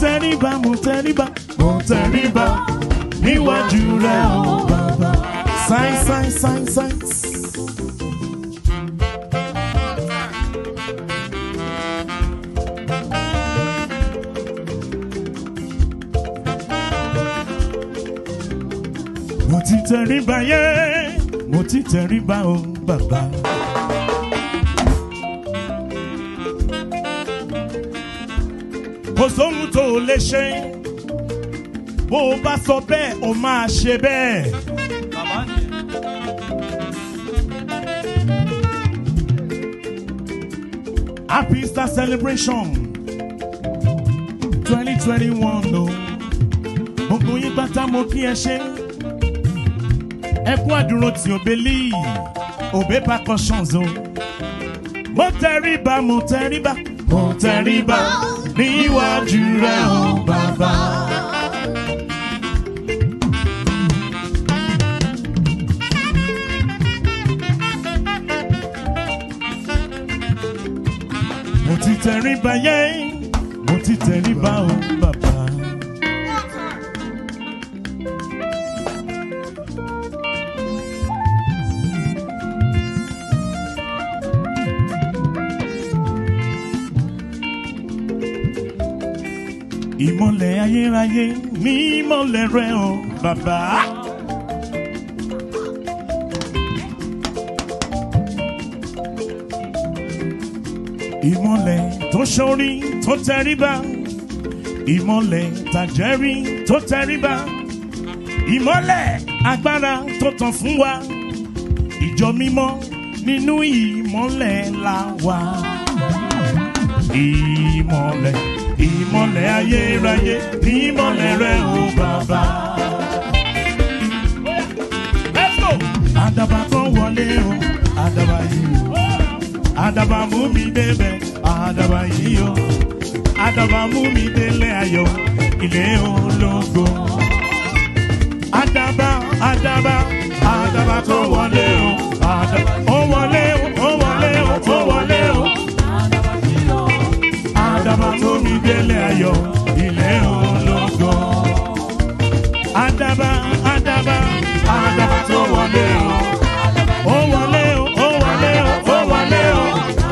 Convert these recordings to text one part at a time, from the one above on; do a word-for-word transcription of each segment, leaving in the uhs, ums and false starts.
tẹríba, mo tẹríba, mo tẹríba níwájú rẹ̀ o bàbá. Sign, sign, sign, sign. Mo ti tẹríba yé, mo ti tẹríba o bàbá. Kò sóhun tó lè ṣe, bó o bá sọ bẹ́ẹ̀ o máa ṣe bẹ́ẹ̀. Happy Easter celebration twenty twenty-one o. Gbogbo yín pátá mo kí ẹ ṣe. Ẹ kú àdúró tí Obeli, Obe percussions o. Mo tẹríba, mo tẹríba, mo tẹríba níwájú rẹ̀ o bàbá. Mo ti tẹríba yé, mo ti tẹríba o bàbá. Ìmọ́lẹ̀ ayérayé ní ìmọ́lẹ̀ rẹ̀ o bàbá. Ìmọ́lẹ̀ tó ṣorí tó tẹríba, ìmọ́lẹ̀ tàjẹ́rí tó tẹríba, ìmọ́lẹ̀ agbára tó tàn fún wa, ìjọ mímọ́ nínú ìmọ́lẹ̀ la wà. Ìmọ́lẹ̀ ìmọ́lẹ̀ ayérayé ní ìmọ́lẹ̀ rẹ̀ o bàbá. Let's go. Àdàbà kan wọlé o, àdàbà yìí o. Àdàbà mú mi débẹ̀, àdàbà yìí o. Àdàbà mú mi délé ayọ̀, ilé ológo. Àdàbà, àdàbà, àdàbà kan wọlé o. Àdàbà ó wọlé o, ó wọlé o, ó wọlé o. Àdàbà mú mi délé ayọ̀, ilé ológo. Àdàbà, àdàbà, àdàbà tó wọlé o. Ó wọlé o, ó wọlé o, ó wọlé o.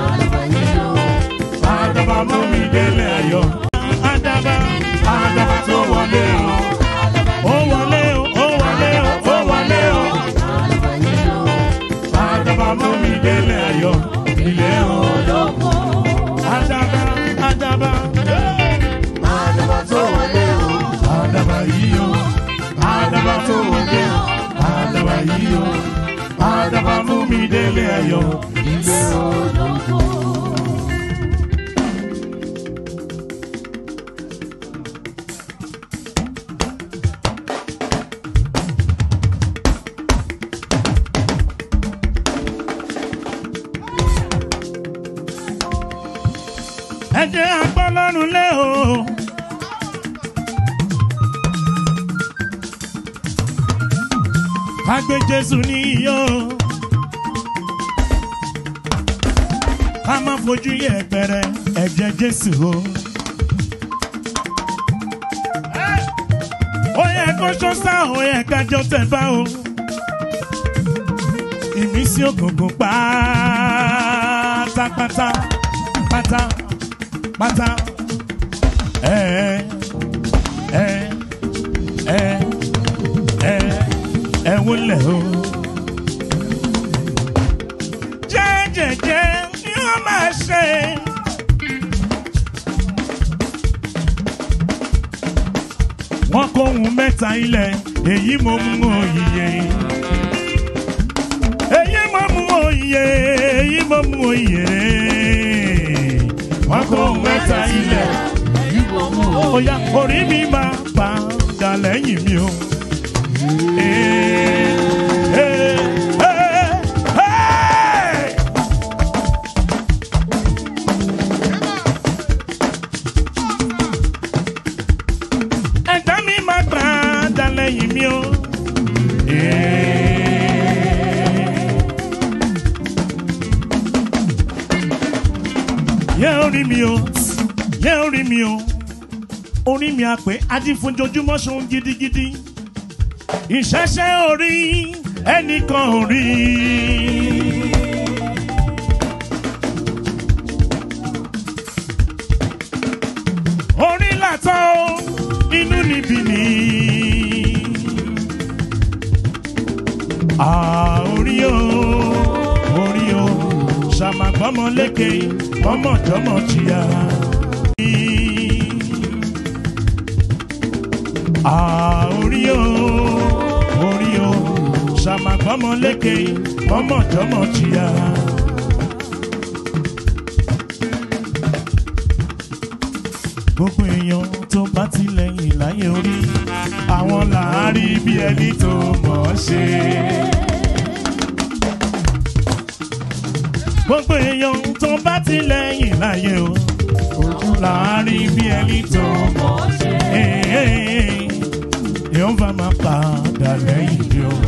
Àdàbà mú mi délé ayọ̀. Àdàbà, àdàbà tó wọlé o. Ó wọlé o, ó wọlé o, ó wọlé o. Àdàbà mú mi délé ayọ̀, ilé ológo. Àdàbà, àdàbà, àdàbà tó wọlé o. Àdàbà yìí o. Àdàbà tó wọlé o. Àdàbà yìí o. Àdàbà mú mi délé ayọ̀, ilé ológo. Ẹ jẹ́ agbọ́lọ́run lé o. Ká gbé Jésù ní iyọ̀. Ká má fojú yẹpẹrẹ ẹ̀jẹ̀ Jésù o. Ó yẹ kó ṣọ́sá, ó yẹ kájọ tẹ̀bá o. Ìmísí òkùnkùn pátápátá pátá. Pátá ẹ ẹ ẹ ẹ ẹ wọlé o. Jẹ́jẹ̀jẹ́ ni wọ́n máa ṣe. Wọ́n kó ohun mẹ́ta ilẹ̀, èyí mo mú òyìyè. Èyí mo mú òyìyè, èyí mo mú òyìyè. Wọ́n kó mẹ́ta ilẹ̀, oya orí mi máa padà lẹ́yìn mi o. Ẹ̀dá mi máa padà lẹ́yìn mi o. Yẹ́ orí mi o, yẹ́ orí mi o, orí mi àpè adífunjojúmọ́ ṣohun gidigidi ìṣẹ́ṣẹ́ orí ẹnìkan orí. orí làtọ̀ inú níbi ni orí o orí o ṣàmàgbọ́mọ lékè ọmọdọ́mọ jìyà. orí o orí o ṣàmàgbọ́mọ lékè ọmọdọ́mọ jìyà. gbogbo èèyàn tó bá ti lẹ́yìn láyé orí àwọn làárí bí ẹni tó mọ̀ ọ́ ṣe. gbogbo èèyàn tó bá ti lẹ́yìn láyé o ojú làárí bí ẹni tó mọ̀ ọ́ ṣe. èèyàn bá máa padà lẹ́yìn bí o.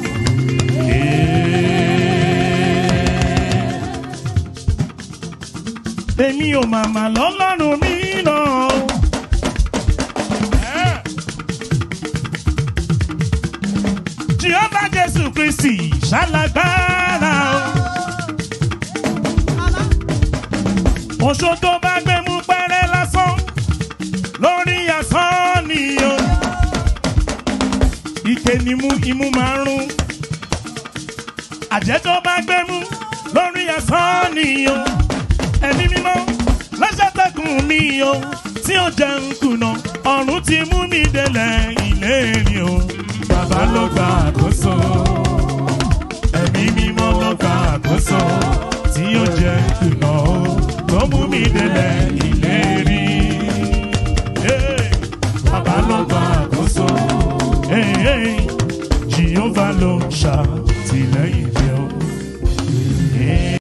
èmi ò màmá lọ́lọ́run mi náà. Jehova Jésù Kristi ṣalágbára o. Oṣó tó bá gbé mú pẹ́rẹ́ lásán lórí asán ni o. Ike ni mú imú máa ń rún. Àjẹ́ tó bá gbé mú lórí asán ni o. Ẹ̀mí mímọ́ lọ́sẹ̀ tẹkùn mi o tí ó jẹ́ ń kùnà ọ̀run ti mú mi délẹ̀ ìlérí o. Bàbá ló gba àkóso ẹ̀mí mímọ́ ló gba àkóso tí ó jẹ́ ń kùnà o tó mú mi délẹ̀ ìlérí. Bàbá ló gba àkóso Jehova ló ṣàtìlẹ́yìn.